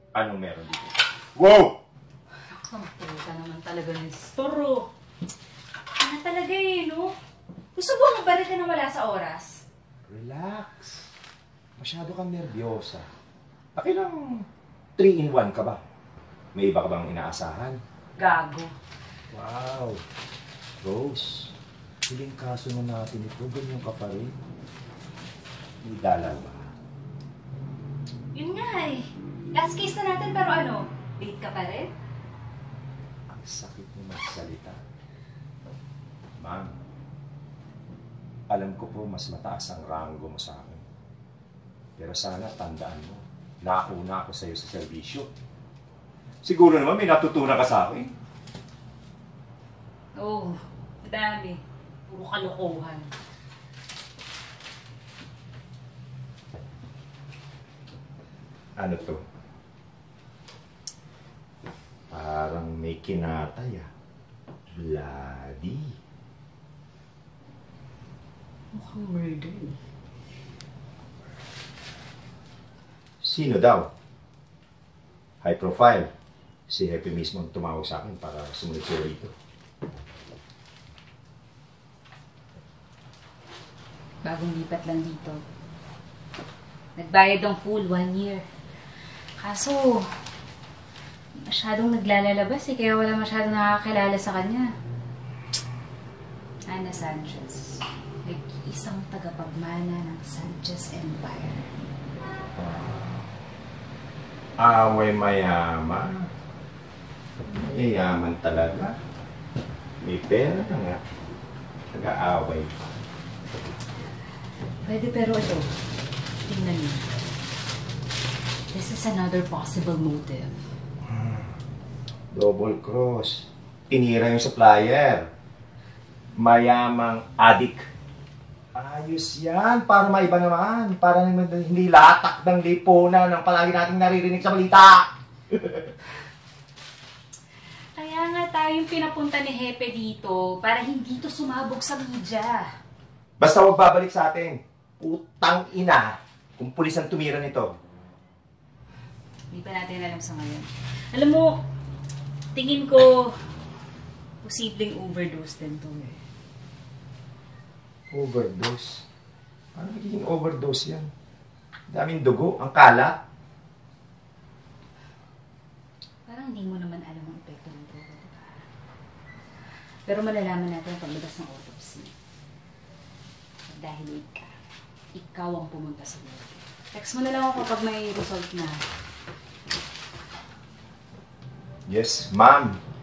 Anong meron dito? Wow! Kampalita naman talaga ng storo. Ano talaga eh, no? Gusto mo magbalik ka na wala sa oras? Relax. Masyado kang nervyosa. Pakilang 3-in-1 ka ba? May iba ka bang inaasahan? Gago. Wow. Rose, huling kaso na natin ito, ganyan ka pa rin. May dala ba? Yun nga eh. Last case na natin pero ano, date ka pa rin? Ang sakit mo magsalita. Ma'am, alam ko po mas mataas ang ranggo mo sa akin. Pero sana tandaan mo, nauna ako sa'yo sa serbisyo. Siguro naman may natutunan ka sa akin. Oo, madami. Puro kalokohan. Ano to? Parang may kinatay ah. Bloody. Mukhang murder eh. Sino daw? High profile. Si Happy mismo ang tumawag sa akin para sumunod siya rito. Bagong lipat lang dito. Nagbayad ng full 1 year. Kaso, masyadong naglalalabas eh, kaya wala masyadong nakakilala sa kanya. Ana Sanchez. Nag-iisang tagapagmana ng Sanchez Empire. Away mayaman. Mayaman talaga. May pera na nga. Nag-aaway pa. Pwede pero ito, tingnan niyo. This is another possible motive. Double cross. Tinira yung supplier. Mayamang adik. Ayos yan. Para maiba naman. Para hindi latak ng lipunan ng palagi nating naririnig sa balita. Kaya nga tayong pinapunta ni Hepe dito para hindi to sumabog sa media. Basta huwag babalik sa atin. Utang ina kung pulis ang tumira nito. Hindi pa natin alam sa ngayon. Alam mo, tingin ko posibleng overdose din to eh. Overdose? Paano magiging overdose yan? Daming dugo, ang kalat. Parang hindi mo naman alam ang epekto ng droga, diba? Pero malalaman natin ang paglabas ng autopsy. Dahil ikaw ang pumunta sa loob. Text mo na lang ako kapag may result na. Yes, ma'am.